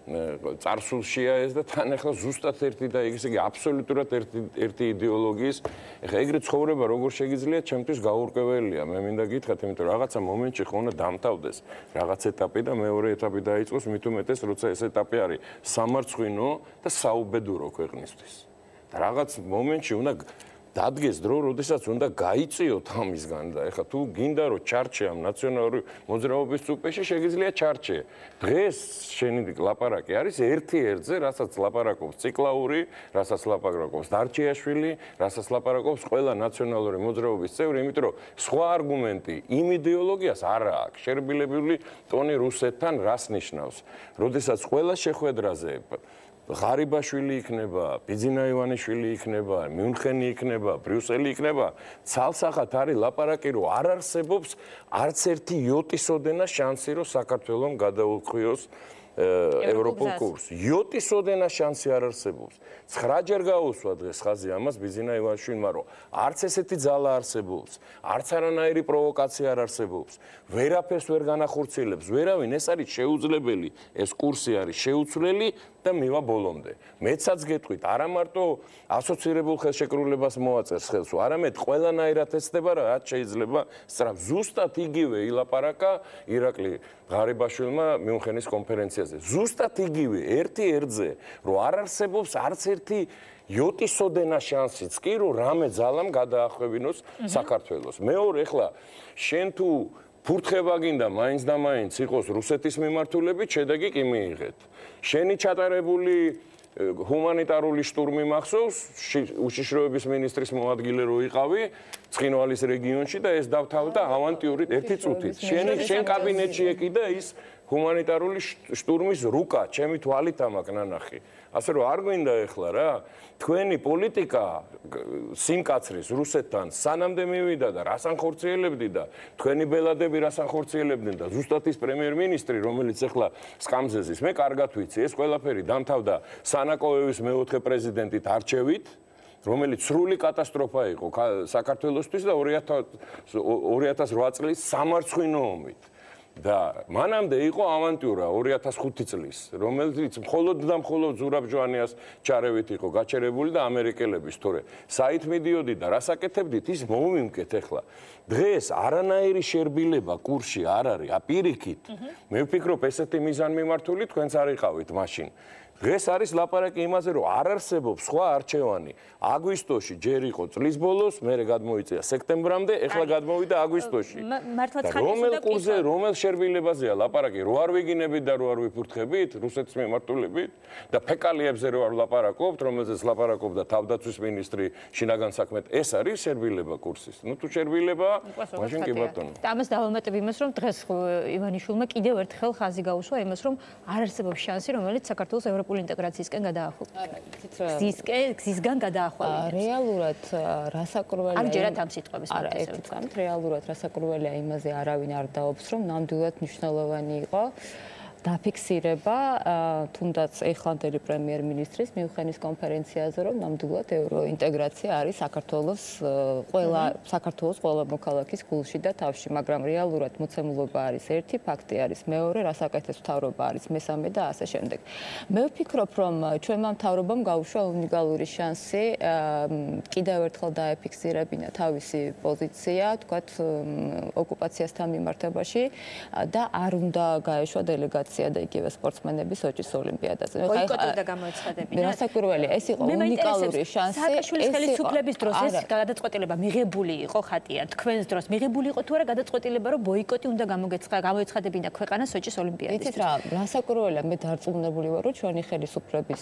წარსულშია ეს და თან ახლა ზუსტად ერთი და ესე იგი აბსოლუტურად ერთი ერთი იდეოლოგიის ეხლა ეგრე ცხოვრება როგორ შეგიძლია ჩემთვის გაურკვეველია მე მინდა გითხრათ იმიტომ რომ რაღაცა მომენტში ხო უნდა დამთავრდეს რაღაც ეტაპი და მეორე ეტაპი დაიწყოს მით უმეტეს როცა ეს ეტაპი არის სამარცხვინო და საუბედურო ქვეყნისთვის და რაღაც მომენტში უნდა დადგეს დრო, როდესაც უნდა გაიწიოთ ამისგან და ეხლა თუ გინდა რომ ჩარჩე ამ ნაციონალური მოძრაობის წუპეში შეგიძლია ჩარჩე. დღეს შენი ლაპარაკი არის ერთი ერთზე, რასაც ლაპარაკობს ციკლაური, რასაც ლაპარაკობს დარჩიაშვილი, რასაც ლაპარაკობს ყველა ნაციონალური მოძრაობის წევრი, იმიტომ რომ სხვა არგუმენტი იმ იდეოლოგიას არ აქვს. შერბილებული ტონი რუსეთთან რას ნიშნავს? როდესაც ყველა შეხვედრაზე ღარიბაშვილი იქნება, ბიძინა ივანიშვილი იქნება, მიუნხენი იქნება, ბრიუსელი იქნება, ცალსახად არის ლაპარაკი, რომ არ არსებობს არც ერთი იოტის ოდენა შანსი, რომ საქართველოს გადაუხვიოს ევროპულ კურსს. იოტის ოდენა შანსი არ არსებობს. ცხრაჯერ გაუსვა დღეს ხაზი ამას ბიძინა ივანიშვილმა, რომ არც ესეთი ძალა არსებობს, არც არანაირი პროვოკაცია არ არსებობს. ვერაფერს ვერ განახორციელებს, ვერავინ, ეს არის შეუძლებელი, ეს კურსი არის შეუცვლელი და მივა ბოლომდე. მეცაც გეტყვით, არა მარტო ასოცირებულ ხელშეკრულებას მოაწერს ხელს, არამედ ყველანაირად ეცდება, რაც შეიძლება სწრაფ. ზუსტად იგივე ილაპარაკა ირაკლი ღარიბაშვილმა მიუნხენის კონფერენციაზე. ზუსტად იგივე ერთი ერთზე, რომ არ არსებობს არც ერთი იოტის ოდენა შანსიც კი, რომ რამე ძალამ გადაახვევინოს საქართველოს. მეორე, ეხლა შენ თუ ფურთხება გინდა მაინც და მაინც იყოს რუსეთის მიმართულებით, შედეგი კი მიიღეთ. შენი ჩატარებული ჰუმანიტარული штурმი მახსოვს, უშიშროების მინისტრის მოადგილე რო იყავი ცხინვალის რეგიონში და ეს დავთავდა ავანტიური ერთი წუთით. შენ შენ კაბინეტში ეკიდა ის ჰუმანიტარული штурმის რუკა, ჩემი თვალით ამაკ ნანახი. ასე რომ არ გვინდა ეხლა რა, თქვენი პოლიტიკა სიმკაცრის რუსეთთან სანამდე მივიდა და რას ანხორციელებდი და თქვენი ბელადები რას ანხორციელებდნენ და ზუსტად ის პრემიერ-მინისტრი, რომელიც ეხლა სკამზეზის, მე კარგად ვიცი, ეს ყველაფერი დამთავრდა სანაკოევის მეოთხე პრეზიდენტით არჩევით, რომელიც სრული კატასტროფა იყო საქართველოსთვის და ორი ათას რვა წლის სამარცხვინო ომით. და მანამდე იყო ავანტიურა ორი ათას ხუთი წლის, რომელიც მხოლოდ და მხოლოდ ზურაბ ჯვანიას ჩარევით იყო გაჩერებული და ამერიკელების, თორე საით მიდიოდი და რას აკეთებდით, ის მოვიმკეთ ეხლა. დღეს არანაირი შერბილება კურსში არ არის, აპირიქით. მე ვფიქრობ, ესეთი მიზანმიმართული თქვენც არ იყავით მაშინ. დღეს არის ლაპარაკი იმაზე, რომ არ არსებობს სხვა არჩევანი. აგვისტოში ჯერ იყო წლის ბოლოს, მერე გადმოიწია სექტემბრამდე, ეხლა გადმოვიდა აგვისტოში. რომელ კურსზე, რომელ შერბილებაზეა ლაპარაკი, რო არ ვიგინებით და რო არ ვიფურთხებით რუსეთის მიმართულებით და ფეკალიებზე რო არ ლაპარაკობთ, რომელზეც ლაპარაკობდა თავდაცვის მინისტრი შინაგან საქმეთა, ეს არის შერბილება კურსის. ნუ თუ შერბილება, მაშინ კი ბატონო. და ამას დავამატებ იმას, რომ დღეს ივანიშვილმა კიდევ ერთხელ ხაზი გაუსვა იმას, რომ არ არსებობს შანსი, რომელიც საქართველოს ევროპული ინტეგრაციისკენ გადაახვალოს. გზისკენ, გზისგან გადაახვალოს. რეალურად რასაკურველია? არ ჯერათ ამ სიტყვების არა, ერთი წამით რეალურად რასაკურველია იმაზე არავინ არ დაობს, რომ ნამდვილად მნიშვნელოვანი იყო დაფიქსირება თუნდაც ეხლანდელი პრემიერ-მინისტრის მიუნხენის კონფერენციაზე, რომ ნამდვილად ევროინტეგრაცია არის საქართველოს ყველა საქართველოს ყველა მოქალაქის გულში და თავში, მაგრამ რეალურად მოცემულობა არის ერთი, ფაქტი არის მეორე, რასაკეთებს მთავრობა არის მესამე და ასე შემდეგ. მე ვფიქრობ, რომ ჩვენმა მთავრობამ გაუშვა უნიკალური შანსი კიდევ ერთხელ დაეფიქსირებინა თავისი პოზიცია, თქვათ ოკუპაციასთან მიმართებაში და არ უნდა გაეშვა დელეგაცია და იგივე სპორტსმენები სოჭის ოლიმპიადაზე. ბოიკოტი და გამოეცხადებინა. რასაკურველია, ეს იყო უნიკალური შანსი. სააკაშვილის ხელისუფლების დროს ეს გადაწყვეტილება მიღებული იყო ხატია. თქვენს დროს მიღებული იყო თუ არა გადაწყვეტილება, რომ ბოიკოტი უნდა გამოეცხადებინა ქვეყანა სოჭის ოლიმპიადაზე. იცით რა, რასაკურველია, მე დარწმუნებული ვარ, რომ ჩვენი ხელისუფლების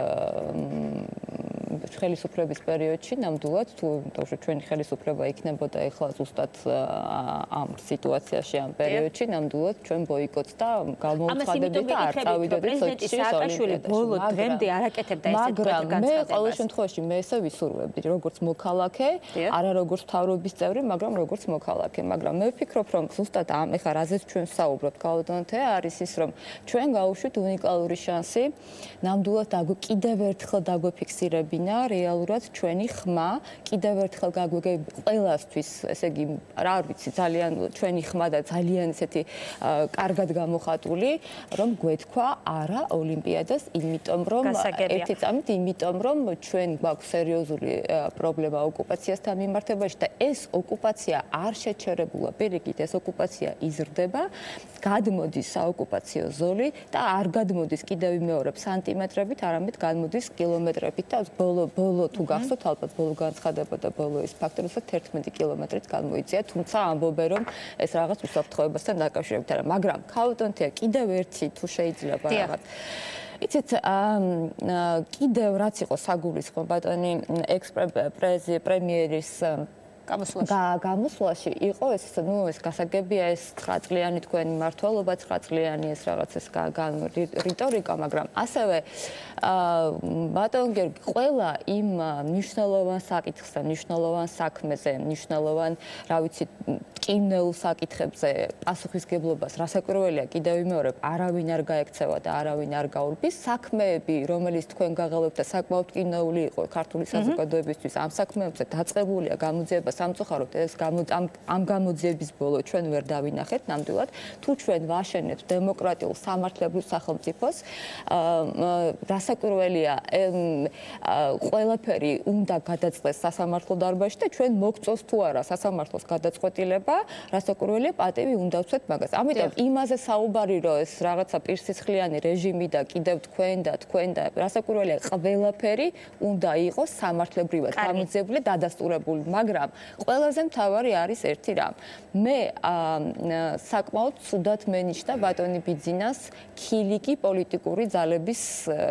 ხელისუფლების პერიოდში ნამდვილად თუ ჩვენი ხელისუფლება იქნებოდა ეხლა ზუსტად ამ სიტუაციაში ამ პერიოდში ნამდვილად ჩვენ ბოიკოტს და გამოუცხადებდით და არ წავიდოდით სოჭის ოლიმპიადაში. ბოლო დღემდე არ აკეთებდა ესეთ განცხადებას. მაგრამ მე ყოველ შემთხვევაში მე ესე ვისურვებდი როგორც მოქალაქე, არა როგორც მთავრობის წევრი, მაგრამ როგორც მოქალაქე. მაგრამ მე ვფიქრობ, რომ ზუსტად ამ ეხლა რაზეც ჩვენ ვსაუბრობთ კალოდონთე არის ის, რომ ჩვენ გავუშვით უნიკალური შანსი ნამდვილად კიდევ ერთხელ დაგვეფიქსირებინა რეალურად ჩვენი ხმა, კიდევ ერთხელ გაგვიგებ ყველასთვის, ესე იგი, რა ვიცი, ძალიან ჩვენი ხმა და ძალიან ესეთი კარგად გამოხატული, რომ გვეთქვა არა ოლიმპიადას, იმიტომ რომ ერთი წამით, იმიტომ რომ ჩვენ გვაქვს სერიოზული პრობლემა ოკუპაციასთან მიმართებაში და ეს ოკუპაცია არ შეჩერებულა, პირიქით, ეს ოკუპაცია იზრდება, გადმოდის საოკუპაციო ზოლი და არ გადმოდის კიდევ მეორე სანტიმეტრებით, არამედ გადმოდის კილომეტრებით და ბოლო ბოლო თუ გახსოვთ, ალბათ ბოლო განცხადება და ბოლო ის ფაქტი, რომ თერთმეტი კილომეტრით გამოიწია, თუმცა ამბობენ, რომ ეს რაღაც უსაფრთხოებასთან დაკავშირებით არა, მაგრამ კალოდონთია კიდევ ერთი თუ შეიძლება რაღაც. იცით, კიდევ რაც იყო საგულისხმო ბატონი ექს-პრემიერის გამოსვლაში იყო ეს, ნუ ეს გასაგებია ეს ცხრა წლიანი თქვენი მმართველობა, ცხრა წლიანი ეს რაღაც ეს რიტორიკა, მაგრამ ასევე ბატონ გიორგი ყველა იმ მნიშვნელოვან საკითხზე, მნიშვნელოვან საქმეზე, მნიშვნელოვან, რა ვიცი, ტკივნეულ საკითხებზე პასუხისგებლობას რასაკურველია კიდევ ვიმეორებ, არავინ არ გაექცევა და არავინ არ გაურბის. საქმეები, რომელიც თქვენ გაღალობთ და საკმაოდ ტკივნეული იყო ქართული საზოგადოებისთვის, ამ საქმეებზე დაწყებულია გამოძიება სამწუხაროდ ეს ამ გამოძიების ბოლო ჩვენ ვერ დავინახეთ ნამდვილად თუ ჩვენ ვაშენებთ დემოკრატიულ სამართლებრივ სახელმწიფოს რასაკურველია ყველაფერი უნდა გადაწყდეს სასამართლო დარბაზში და ჩვენ მოგწოს თუ არა სასამართლოს გადაწყვეტილება რასაკურველია პატივი უნდა ვცეთ მაგას ამიტომ იმაზე საუბარი რომ ეს რაღაცა პირსისხლიანი რეჟიმი და კიდევ თქვენ და თქვენ და რასაკურველია ყველაფერი უნდა იყოს სამართლებრივად გამოძიებული და დადასტურებული მაგრამ ყველაზე მთავარი არის ერთი რამ. მე საკმაოდ ცუდად მენიშნა ბატონი ბიძინას ქილიკი პოლიტიკური ძალების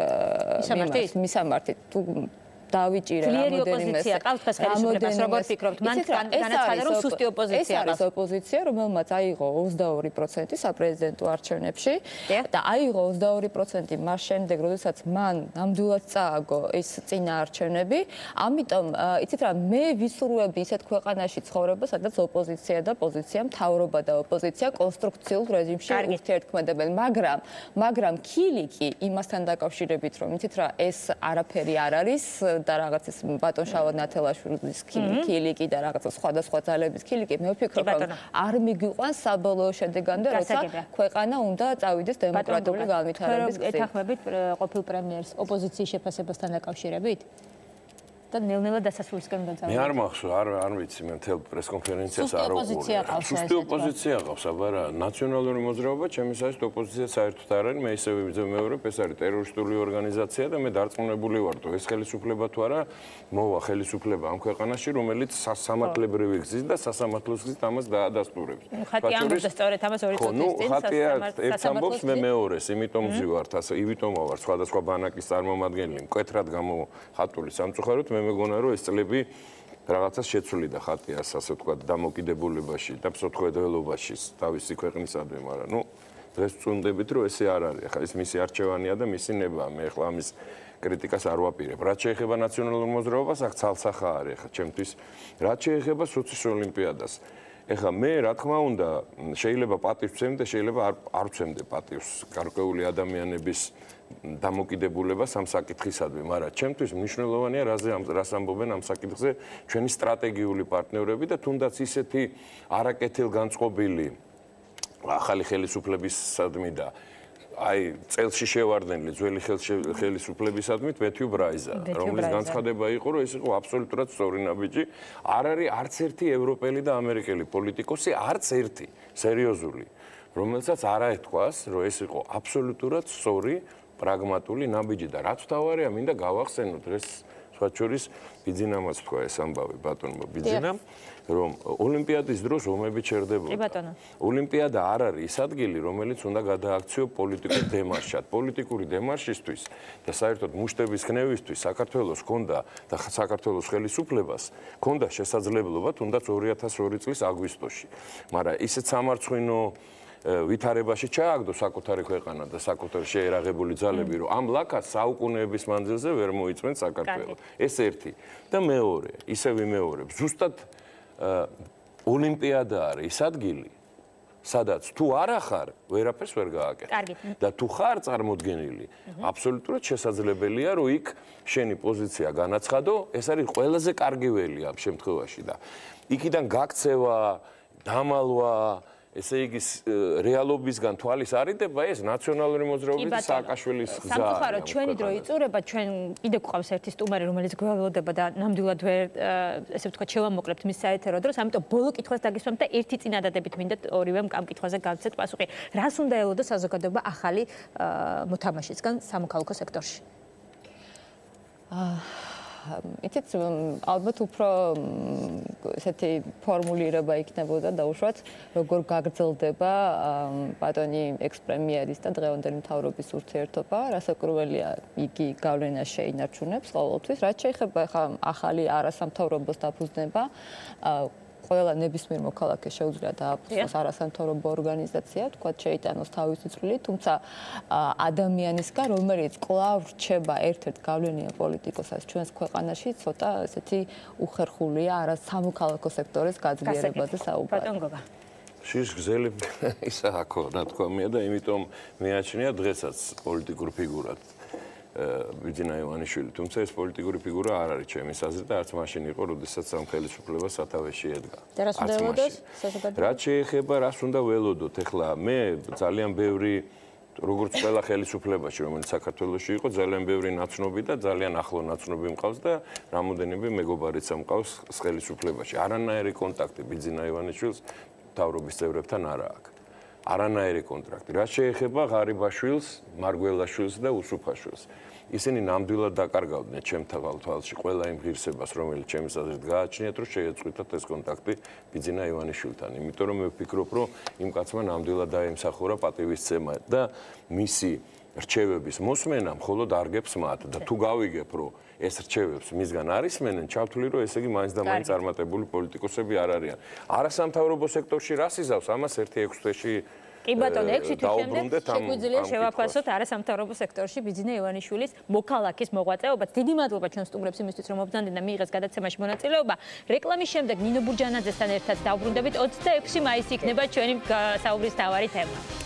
მისამართით. თუ დავიჭირე რამოდენიმე რამოდენიმე როგორ ფიქრობთ მან განაცხადა რომ სუსტი ოპოზიცია ეს არის ოპოზიცია რომელმაც აიღო ოცდაორი პროცენტი საპრეზიდენტო არჩევნებში და აიღო ოცდაორი პროცენტი მას შემდეგ როდესაც მან ნამდვილად წააგო ეს წინა არჩევნები ამიტომ იცით რა მე ვისურვები ისეთ ქვეყანაში ცხოვრება სადაც ოპოზიცია და პოზიცია მთავრობა და ოპოზიცია კონსტრუქციულ რეჟიმში ურთიერთქმედებენ მაგრამ მაგრამ ქილიკი იმასთან დაკავშირებით რომ იცით რა ეს არაფერი არ არის და რაღაც ეს ბატონ შავად ნათელაშვილის ქილიკი და რაღაც სხვადასხვა ძალების ქილიკი მე ვფიქრობ რომ არ მიგვიყვანს საბოლოო შედეგამდე როცა ქვეყანა უნდა წავიდეს დემოკრატიული განვითარების გზით. ეთანხმებით ყოფილ პრემიერს ოპოზიციის შეფასებასთან დაკავშირებით? და ნელ-ნელა დასასრულისკენ გადავიდა. მე არ მახსოვს, არ არ ვიცი, მე მთელ პრესკონფერენციას არ ვუყურე. სუსტი ოპოზიცია ყავს, აბა რა, ნაციონალური მოძრაობა, ჩემი საერთოდ ოპოზიცია საერთოდ არ არის, მე ისევ ვიმეორებ, ეს არის ტერორისტული ორგანიზაცია და მე დარწმუნებული ვარ, რომ ეს ხელისუფლება თუ არა, მოვა ხელისუფლება ამ ქვეყანაში, რომელიც სასამართლებრივი გზით და სასამართლოს გზით ამას დაადასტურებს. ხატი ამბობს სწორედ ამას ორი წუთის წინ სასამართლოს ერთ ამბობს მე მეორეს, იმიტომ მზივართ, ასე ივითომ ვარ სხვადასხვა ბანაკის წარმომადგენელი, მკვეთრად გამოხატული სამწუხაროდ მე მეგონა რომ ეს წლები რაღაცას შეცვლიდა ხატიას ასე ვთქვათ დამოკიდებულებაში და ფსოთხედველობაში თავისი ქვეყნისადმი, მაგრამ ნუ დღეს წუნდებით რომ ესე არ არის. ახლა ეს მისი არჩევანია და მისი ნება. მე ახლა ამის კრიტიკას არ ვაპირებ. რაც შეეხება ნაციონალურ მოძრაობას, აქ ცალსახა არის ახლა ჩემთვის. რაც შეეხება სოციოს ოლიმპიადას. ეხლა მე რა თქმა უნდა შეიძლება პატივს ვცემ და შეიძლება არ არ ვცემდე პატივს გარკვეული ადამიანების დამოკიდებულებას ამ საკითხისადმი, მაგრამ ჩემთვის მნიშვნელოვანია რაზე რას ამბობენ ამ საკითხზე ჩვენი სტრატეგიული პარტნიორები და თუნდაც ისეთი არაკეთილგანწყობილი ახალი ხელისუფლებისადმი და აი წელში შევარდნილი ძველი ხელისუფლებისადმი მეთიუ ბრაიზა, რომლის განცხადება იყო, რომ ეს იყო აბსოლუტურად სწორი ნაბიჯი. არ არის არც ერთი ევროპელი და ამერიკელი პოლიტიკოსი, არც ერთი სერიოზული, რომელსაც არაეთქვას, რომ ეს იყო აბსოლუტურად სწორი პრაგმატული ნაბიჯი და რაც თავარია, მინდა გავახსენოთ დღეს სხვა შორის ბიძინამაც თქვა ეს ამბავი ბატონმა ბიძინამ, რომ ოლიმპიადის დროს ომები ჩერდებოდა. ოლიმპიადა არ არის ის ადგილი, რომელიც უნდა გადააქციო პოლიტიკურ დემარშად. პოლიტიკური დემარშისთვის და საერთოდ მუშტების ხნევისთვის საქართველოს ჰქონდა და საქართველოს ხელისუფლებას ჰქონდა შესაძლებლობა თუნდაც ორი ათას ორი წლის აგვისტოში. მაგრამ ისეთ სამარცხვინო ვითარებაში ჩააგდო საკუთარი ქვეყანა და საკუთარი შეერაღებული ძალები, რომ ამ ლაკას საუკუნეების მანძილზე ვერ მოიწვენ საქართველოს. ეს ერთი და მეორე, ისე ვიმეორებ, ზუსტად ოლიმპიადა არის ის ადგილი, სადაც თუ არ ახარ, ვერაფერს ვერ გააკეთებ. და თუ ხარ წარმოდგენილი, აბსოლუტურად შესაძლებელია, რომ იქ შენი პოზიცია განაცხადო, ეს არის ყველაზე კარგი ველი ამ შემთხვევაში და იქიდან გაქცევა, დამალვა ესე იგი რეალობისგან თვალის არიდება ეს ნაციონალური მოძრაობის და სააკაშვილის გზაა. სამწუხაროდ ჩვენი დრო იწურება, ჩვენ კიდე გვყავს ერთი სტუმარი, რომელიც გველოდება და ნამდვილად ვერ ესე ვთქვათ შევამოკლებთ მის საეთერო დროს, ამიტომ ბოლო კითხვას დაგისვამთ და ერთი წინადადებით მინდა ორივემ ამ კითხვაზე გავცეთ პასუხი. რას უნდა ელოდოს საზოგადოება ახალი მოთამაშისგან სამოქალაქო სექტორში? იცით, ალბათ უფრო ესეთი ფორმულირება იქნებოდა დაუშვათ, როგორ გაგრძელდება ბატონი ექს-პრემიერის და დღევანდელი მთავრობის ურთიერთობა, რასაკურველია იგი გავლენას შეინარჩუნებს ყოველთვის. რაც შეეხება ხა ახალი არასამთავრობოს დაფუძნება, ყველა ნებისმიერ მოქალაქეს შეუძლია დააფუძნოს არასამთავრობო ორგანიზაცია, თქვა შეიტანოს თავისი წვლილი, თუმცა ადამიანისგან, რომელიც კვლავ რჩება ერთ-ერთ გავლენიან პოლიტიკოსას ჩვენს ქვეყანაში, ცოტა ესეთი უხერხულია არასამოქალაქო სექტორის გაძლიერებაზე საუბარი. ბატონ გოგა. შის გზელი ისა აქო, რა თქვა მე და იმიტომ მეაჩნია დღესაც პოლიტიკურ ფიგურად ბიძინა ივანიშვილი, თუმცა ეს პოლიტიკური ფიგურა არ არის ჩემი აზრით და არც მაშინ იყო, როდესაც ამ ხელისუფლებას სათავეში ედგა. და რას უნდა ველოდოს საზოგადოება? რაც შეეხება, რას უნდა ველოდოთ? ეხლა მე ძალიან ბევრი როგორც ყველა ხელისუფლებაში, რომელიც საქართველოში იყო, ძალიან ბევრი ნაცნობი და ძალიან ახლო ნაცნობი მყავს და რამოდენიმე მეგობარიც მყავს ხელისუფლებაში. არანაირი კონტაქტი ბიძინა ივანიშვილს მთავრობის წევრებთან არ აქვს. არანაირი კონტრაქტი. რაც შეეხება ღარიბაშვილს, მარგველაშვილს და უსუფაშვილს. ისინი ნამდვილად დაკარგავდნენ ჩემთან თვალში ყველა იმ ღირსებას, რომელიც ჩემს აზრით გააჩნიათ, რომ შეეწყვიტათ ეს კონტაქტი ბიძინა ივანიშვილთან. იმიტომ რომ მე ვფიქრობ, რომ იმ კაცმა ნამდვილად დაემსახურა პატივისცემა და მისი რჩევების მოსმენა მხოლოდ არგებს მათ და თუ გავიგებ, რომ ეს რჩევებს მისგან არისმენენ, ჩავთვლი, რომ ესე იგი მაინც და მაინც წარმატებული პოლიტიკოსები არ არიან. არასამთავრობო სექტორში რას იზავს? ამას ერთი ექვსი თვეში კი ბატონო, ექვსი თვის შემდეგ შეგვიძლია შევაფასოთ არასამთავრობო სექტორში ბიძინა ივანიშვილის მოქალაქის მოღვაწეობა. დიდი მადლობა ჩვენ სტუმრებს იმისთვის, რომ მობრძანდნენ და მიიღეს გადაცემაში მონაწილეობა. რეკლამის შემდეგ ნინო ბურჯანაძესთან ერთად დავბრუნდებით. ოცდაექვსი მაისი იქნება ჩვენი საუბრის თავარი თემა.